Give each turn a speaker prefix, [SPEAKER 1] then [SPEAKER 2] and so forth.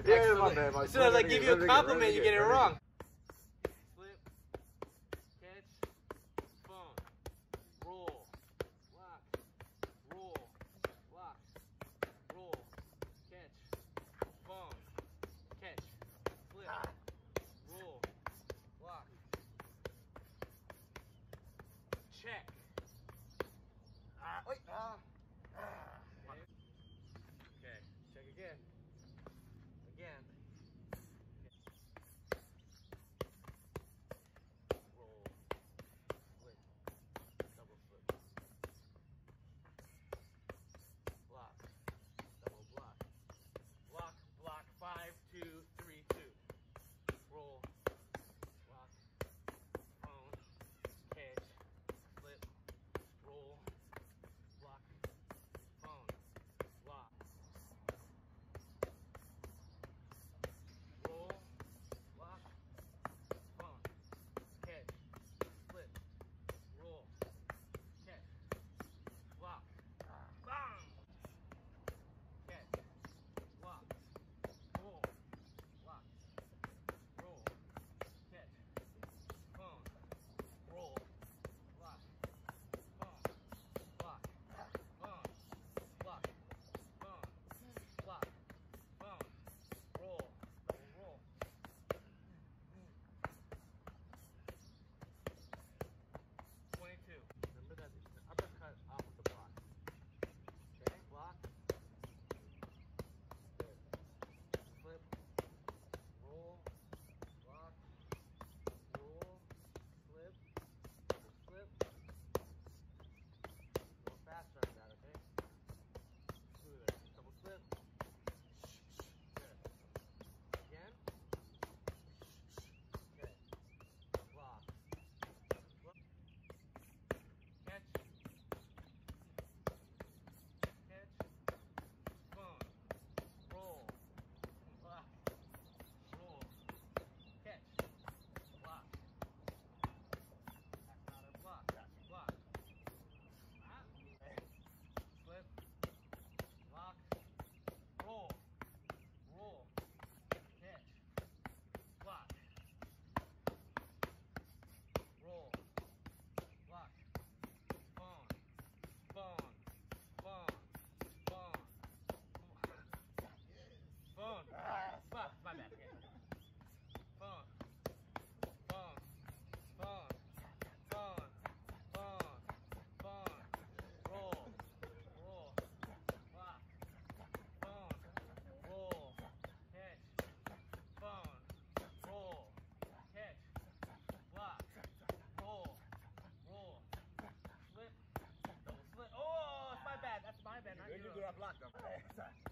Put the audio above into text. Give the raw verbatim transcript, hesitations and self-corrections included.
[SPEAKER 1] Yeah, my bad.
[SPEAKER 2] As soon as I give you a compliment, you get it wrong. Flip, catch, phone, roll, lock, roll, lock, roll, catch, phone, catch, flip, roll, lock, check.
[SPEAKER 1] Ah, wait. Ah.
[SPEAKER 2] Okay. Okay, check again. Again. Roll, flip, double flip. Block, double block. Block, block, five, two, three, two. Roll, lock, phone, catch, flip, roll, block, phone, lock. Roll, lock, phone, catch, flip, roll, catch, lock, bang, catch, lock, roll, lock, roll, catch, phone, roll, lock, phone, lock, phone, lock, phone, lock, phone, roll, roll. twenty-two. Remember that the uppercut off of the block. Okay, block. Good. Flip. Roll. Lock. Roll. Flip. Double flip. Go faster on that, okay? Smoother. Double flip. Good. Again. Okay. Lock. Catch, catch, phone, roll, lock, roll, catch, block, that's not a block, block, ah. Flip, lock, roll, roll, catch, block, roll, lock, phone, phone, phone, phone, phone, fuck, my bad, okay. Phone, phone, phone, phone, phone, phone, roll, roll, lock, phone, roll, catch, phone, roll, catch, block, roll, roll, flip, double flip. Oh, it's my bad. That's my bad. Not
[SPEAKER 1] You
[SPEAKER 2] yours.
[SPEAKER 1] do that block though.